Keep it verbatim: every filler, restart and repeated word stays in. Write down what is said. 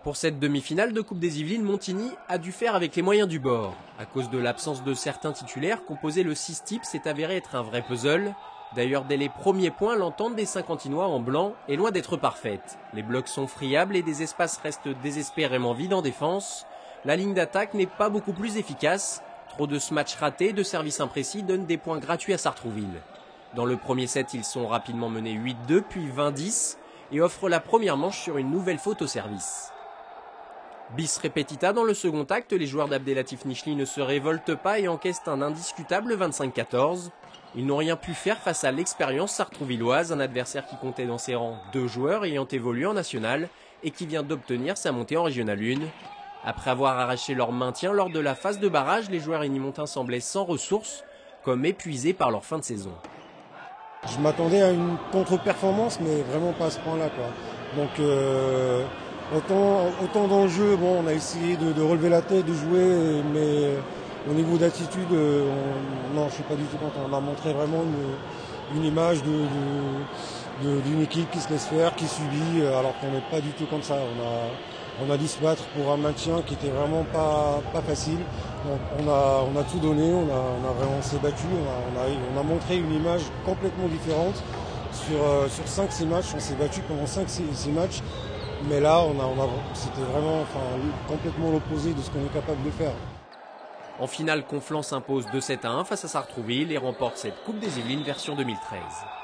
Pour cette demi-finale de Coupe des Yvelines, Montigny a dû faire avec les moyens du bord. À cause de l'absence de certains titulaires, composer le six type s'est avéré être un vrai puzzle. D'ailleurs, dès les premiers points, l'entente des Saint-Quentinois en blanc est loin d'être parfaite. Les blocs sont friables et des espaces restent désespérément vides en défense. La ligne d'attaque n'est pas beaucoup plus efficace. Trop de smatchs ratés, de services imprécis donnent des points gratuits à Sartrouville. Dans le premier set, ils sont rapidement menés huit deux, puis vingt dix, et offrent la première manche sur une nouvelle faute au service. Bis repetita dans le second acte, les joueurs d'Abdelatif Nichli ne se révoltent pas et encaissent un indiscutable vingt-cinq quatorze. Ils n'ont rien pu faire face à l'expérience sartrouvilloise, un adversaire qui comptait dans ses rangs deux joueurs ayant évolué en national et qui vient d'obtenir sa montée en régional un. Après avoir arraché leur maintien lors de la phase de barrage, les joueurs énimontins semblaient sans ressources, comme épuisés par leur fin de saison. Je m'attendais à une contre-performance, mais vraiment pas à ce point-là, quoi. Donc euh, autant, autant dans le jeu, bon, on a essayé de, de relever la tête, de jouer, mais au niveau d'attitude, on, non, je suis pas du tout content. On a montré vraiment une, une image de, de, de, d'une équipe qui se laisse faire, qui subit, alors qu'on n'est pas du tout comme ça. On a, on a dû se battre pour un maintien qui était vraiment pas, pas facile. Donc on a, on a tout donné, on a, on a vraiment s'est battu, on a, on, a, on a montré une image complètement différente. Sur, euh, sur cinq six matchs, on s'est battu pendant cinq six matchs, mais là on a, on a, c'était vraiment enfin, complètement l'opposé de ce qu'on est capable de faire. En finale, Conflans s'impose deux sept à un face à Sartrouville et remporte cette Coupe des Yvelines version deux mille treize.